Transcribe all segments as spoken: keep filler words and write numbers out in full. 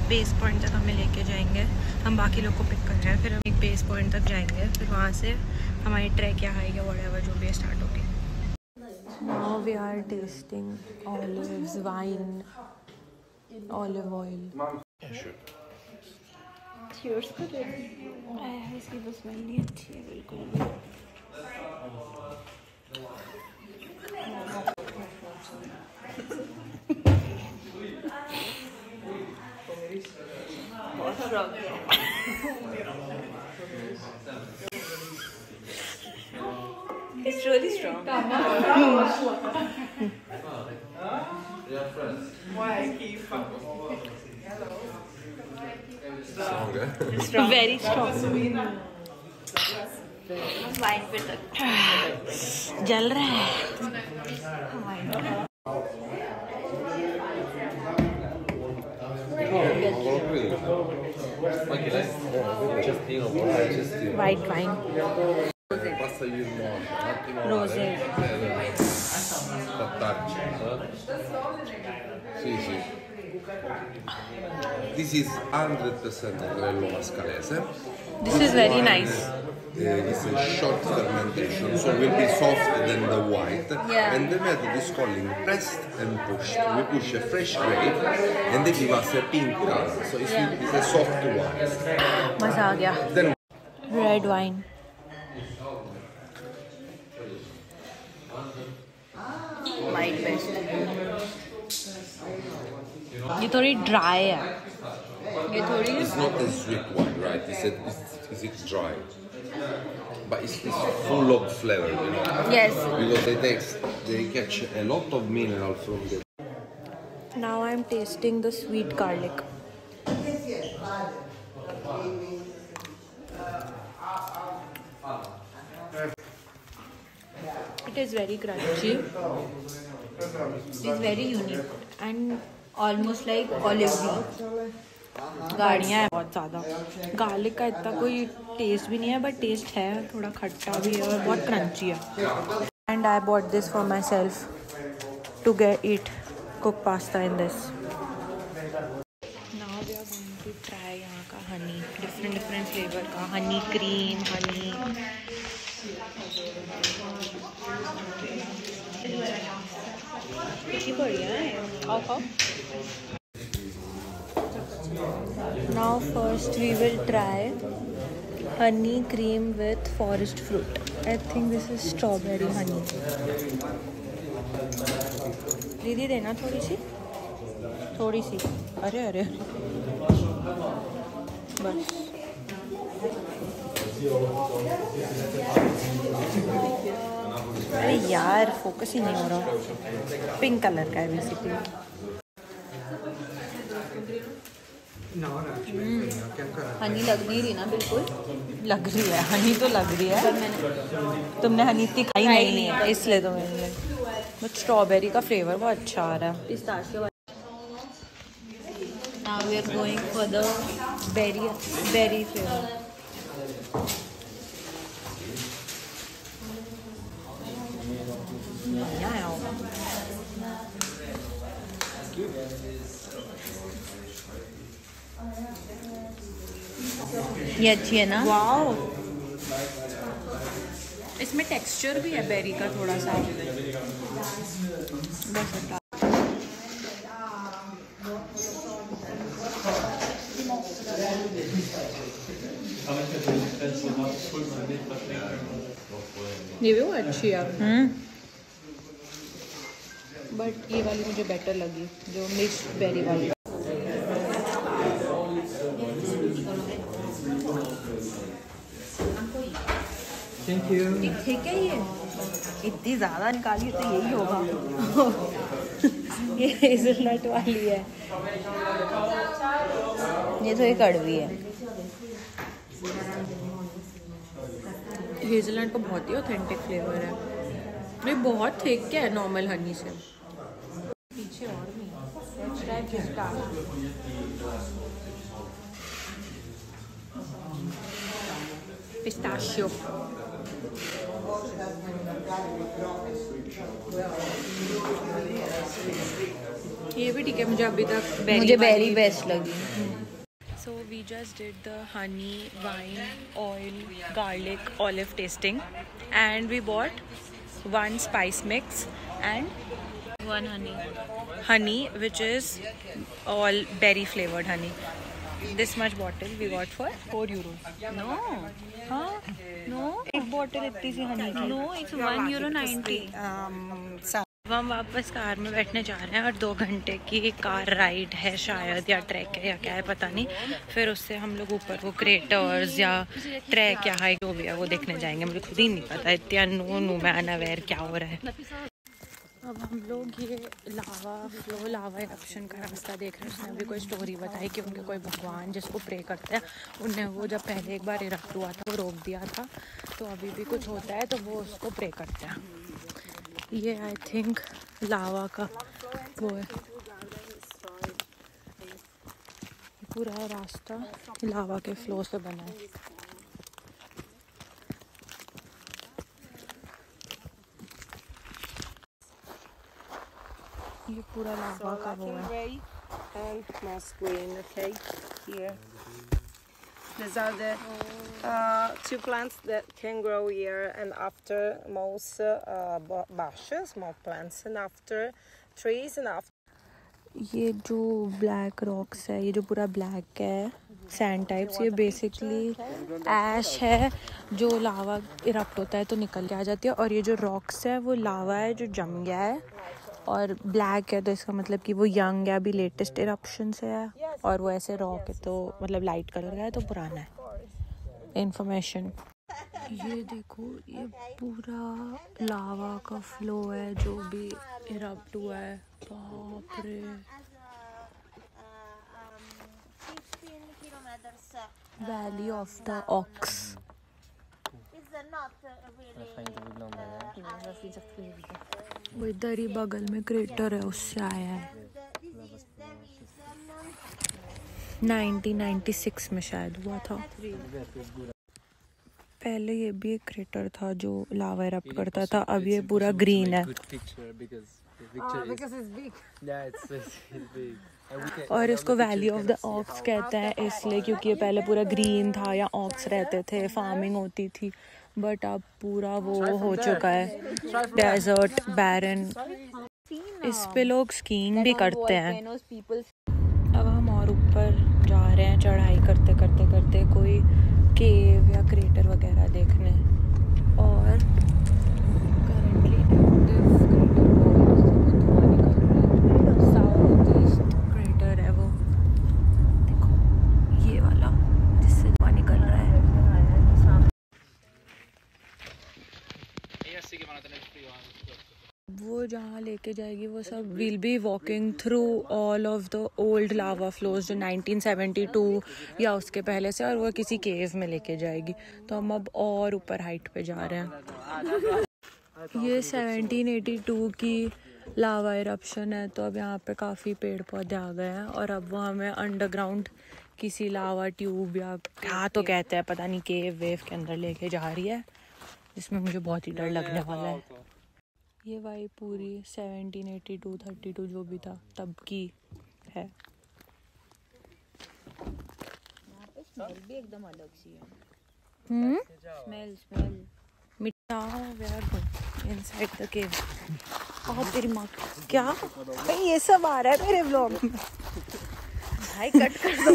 Base point तक हमें लेके जाएंगे। हम बाकी लोग को पिक कर रहे हैं, फिर हम एक बेस पॉइंट तक जाएंगे, फिर वहाँ से हमारी ट्रैक या हाइक या व्हाटएवर जो भी स्टार्ट होगी। Now we are tasting olives, wine, olive oil. Yeah, sure. Cheers करें। इसकी तो स्मेल नहीं अच्छी है बिल्कुल भी। बहुत strong है। It's really strong. Strong, eh? Strong. Very strong. वाइन पे तक जल रहा है। White wine. Rosé. Sì, sì. This is one hundred percent Grello Mascalese. This is very nice. Uh, it's a short fermentation, so will be softer than the white. Yeah. And the method is called pressed and pushed. We push a fresh grape, and they give us a pink color. So it's, Yeah. it's a soft wine. मजा आ गया। Then Red wine. White best. ये थोड़ी dry है। ये थोड़ी it's not a sweet wine, right? It's, a, it's, it's, it's dry, but it's, it's full of flavor, you know. Yes. Because they take, they catch a lot of mineral from the. Now I'm tasting the sweet garlic. It is very crunchy. It's very unique and almost like olive. गाड़ियाँ हैं बहुत ज़्यादा। Garlic का इतना कोई test भी नहीं है, बट टेस्ट है, थोड़ा खट्टा भी है और बहुत क्रंची है। And I bought this for myself to get it cook pasta in this. Now we are going to try यहाँ का हनी, डिफरेंट डिफरेंट फ्लेवर का हनी क्रीम, हनी बढ़िया है। आओ खाओ। Now first we will try honey cream with forest fruit. I think this is strawberry honey. दीदी देना थोड़ी सी, थोड़ी सी। अरे अरे बस। अरे यार फोकस ही नहीं हो रहा। पिंक कलर का है बेसिकली। हनी लग नहीं रही ना, बिल्कुल लग रही है। हनी तो लग रही है, मैंने तुमने हनी इतनी खाई नहीं है इसलिए तो मैंने। बट स्ट्रॉबेरी का फ्लेवर बहुत अच्छा आ रहा है। Now we are going for the berry berry flavour. ये अच्छी है ना? वाओ, इसमें टेक्सचर भी है बेरी का थोड़ा सा। बस ये भी वो अच्छी है। हम्म, बट ये वाली मुझे बेटर लगी, जो मिक्स बेरी वाली। Thank you. ठीक है, ये इतनी ज़्यादा निकाली तो यही होगा। ये हेज़लनट वाली है, ये थोड़ी कड़वी है। हेज़लनट का बहुत ही ऑथेंटिक फ्लेवर है। ये बहुत थिक है नॉर्मल हनी से। पीछे और भी पिस्ताशियो। ये ये भी ठीक है, मुझे अभी तक मुझे बेरी बेस्ट लगी। So we just did the honey, wine, oil, garlic, olive tasting, and we bought one spice mix and One honey. honey, which is all berry flavored honey. This much bottle we got for four euros. No. हाँ? No. एक bottle इतनी सी honey की. No, it's one euro ninety. अब हम वापस car में बैठने जा रहे हैं और दो घंटे की कार राइड है शायद, या ट्रैक है या क्या है पता नहीं। फिर उससे हम लोग ऊपर वो क्रेटर्स या ट्रैक या हाइक जो भी है वो देखने जाएंगे। मुझे खुद ही नहीं पता, इतना नो नो मैं अनअवेयर क्या हो रहा है। अब हम लोग ये लावा फ्लो लावा इरप्शन का रास्ता देख रहे हैं। उसने अभी कोई स्टोरी बताई कि उनके कोई भगवान जिसको प्रे करते हैं, उनने वो जब पहले एक बार इरप्ट हुआ था वो रोक दिया था, तो अभी भी कुछ होता है तो वो उसको प्रे करते हैं। ये आई थिंक लावा का वो है, पूरा रास्ता लावा के फ्लो से बना है। ये पूरा लावा का वो है। And moss green, okay, here. These are the uh, two plants that can grow here, and after moss uh, bushes, small plants, and after trees, and after. ये जो ब्लैक रॉक्स है, ये जो पूरा ब्लैक है सैंड टाइप्स, ये basically ash है जो लावा इरप्ट होता है तो निकल के आ जाती है, और ये जो रॉक्स है वो लावा है जो जम गया है, और ब्लैक है तो इसका मतलब कि वो यंग है, अभी लेटेस्ट इरप्शन से है, और वो ऐसे रॉक है तो मतलब लाइट कलर का है तो पुराना है। इंफॉर्मेशन ये देखो, ये पूरा लावा का फ्लो है जो भी इरप्ट हुआ है। बाप रे, वैली ऑफ द ऑक्स। वो इधर ही बगल में क्रेटर है, उससे आया है नाइनटीन नाइंटी सिक्स में शायद हुआ था। पहले ये भी एक क्रेटर था जो लावा इरप्ट करता था, अब ये पूरा ग्रीन है और इसको वैली ऑफ द ऑक्स कहते हैं इसलिए क्योंकि ये पहले पूरा ग्रीन था, या ऑक्स रहते थे, फार्मिंग होती थी, बट अब पूरा वो हो चुका है डेजर्ट, बैरन। इस पे लोग स्कीइंग भी करते हैं। अब हम और ऊपर जा रहे हैं चढ़ाई करते करते करते कोई केव या क्रेटर वगैरह देखने, और करंटली एक्टिव क्रेटर वो निकल रहा है, साउथ ईस्ट क्रेटर है वो, देखो ये वाला जिससे धुआं निकल रहा है। वो जहाँ लेके जाएगी वो सब will be walking through all of the old lava flows जो नाइनटीन सेवेंटी टू या उसके पहले से, और वो किसी केव में लेके जाएगी। तो हम अब और ऊपर हाइट पे जा रहे हैं। ये सेवनटीन एटी टू की लावा इरप्शन है, तो अब यहाँ पे काफ़ी पेड़ पौधे आ गए हैं, और अब वो हमें अंडरग्राउंड किसी लावा ट्यूब या क्या तो कहते हैं पता नहीं, केव वेव के अंदर लेके जा रही है, जिसमें मुझे बहुत ही डर लगने वाला है। ये वाइब पूरी seventeen eighty two thirty two जो भी था तब की है। यहाँ पे स्मेल भी एकदम अलग सी है। हम्म स्मेल स्मेल मिट्टा वेयर इनसाइड द केव। और तेरी माँ क्या भाई ये सब आ रहा है मेरे व्लॉग में। भाई कट कर दो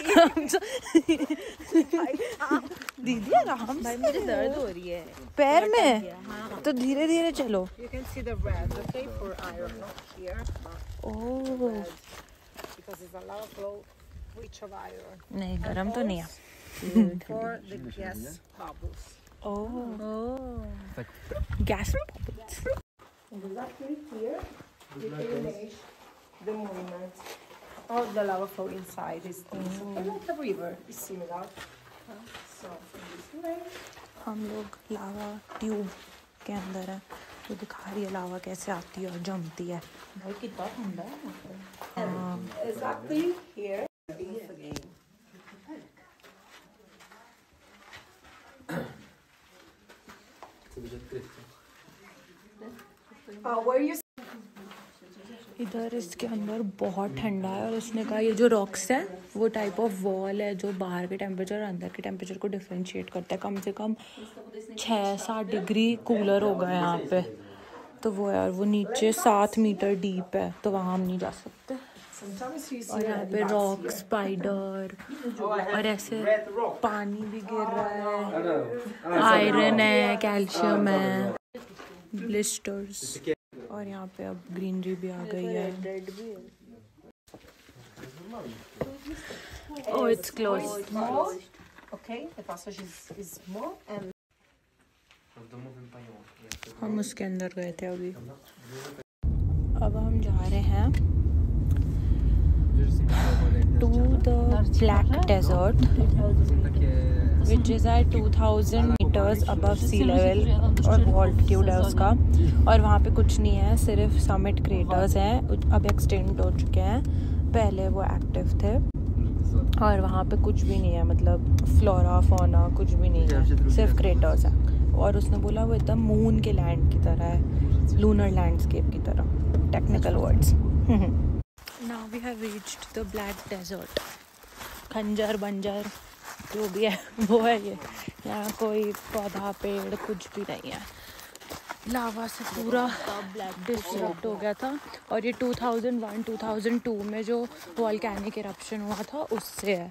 भाई। दीदी आराम भाई मुझे दर्द हो रही है पैर में, तो धीरे धीरे चलो। You can see the red, okay, for iron, not here, oh because it's a lot of low rich of iron. नहीं गरम तो नहीं है। For the gas bubbles. Oh gas bubbles. Exactly here, you can image the movement of the lava flow inside this thing. So like a river is similar. So from this way. हम लोग लावा tube के अंदर है, तो दिखा रही है लावा कैसे आती है और जमती है। भाई कितना ठंडा है। Exactly here. Again. Uh, where you इधर इसके अंदर बहुत ठंडा है और उसने कहा ये जो रॉक्स है वो टाइप ऑफ वॉल है जो बाहर के टेम्परेचर और अंदर के टेम्परेचर को डिफ्रेंशिएट करता है। कम से कम छः सात डिग्री कूलर होगा यहाँ पे, तो वो है। और वो नीचे सात मीटर डीप है, तो वहाँ हम नहीं जा सकते। और यहाँ पे रॉक, स्पाइडर और ऐसे पानी भी गिर रहा है, आयरन है, कैल्शियम है, ब्लिस्टर्स। और यहाँ पे अब ग्रीनरी भी आ गई है। Oh it's closed. Okay, the passage is, is small and हम उसके अंदर गए थे अभी। अब हम जा रहे हैं to the black desert which is at two thousand meters above sea level और वो ऑल्टीट्यूड है उसका। और वहाँ पे कुछ नहीं है, सिर्फ समिट क्रेटर्स हैं, अब एक्सटेंड हो चुके हैं, पहले वो एक्टिव थे। और वहाँ पे कुछ भी नहीं है, मतलब फ्लोरा फौना कुछ भी नहीं है, सिर्फ क्रेटर्स हैं। और उसने बोला वो एकदम मून के लैंड की तरह है, लूनर लैंडस्केप की तरह, technical words. Now we have reached the black desert. खंजर बंजर जो भी है वो है ये। यहाँ कोई पौधा पेड़ कुछ भी नहीं है, लावा से पूरा डिस्ट्रक्ट हो गया था। और ये two thousand one two thousand two में जो वॉल्केनिक इरप्शन हुआ था उससे है।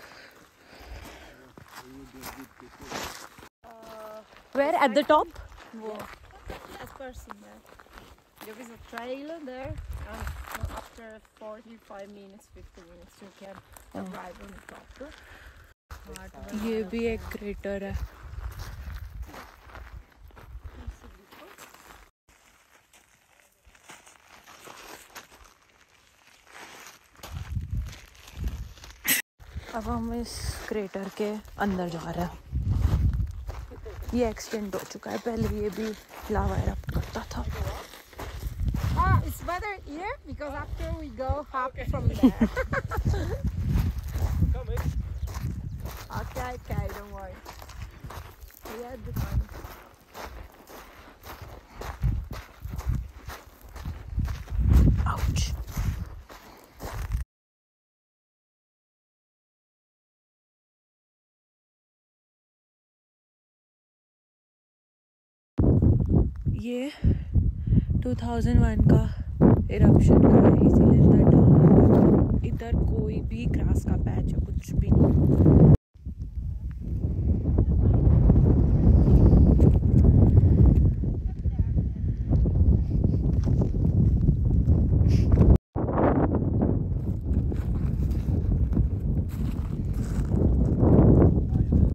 Where at the top? of course in there. There is a trail there, and after forty-five minutes, fifty minutes, you can arrive on the top. ये भी एक crater है। अब हम इस क्रेटर के अंदर जा रहे हैं। ये एक्सटेंड हो चुका है, पहले ये भी लावा इरप्ट करता था। Ah, it's better here because after we go up from there. Okay, okay, don't worry. We had the time. Ouch. ये टू थाउजेंड वन का इरप्शन का है, इसीलिए इतना डार्क। इधर कोई भी ग्रास का पैच है, कुछ भी नहीं।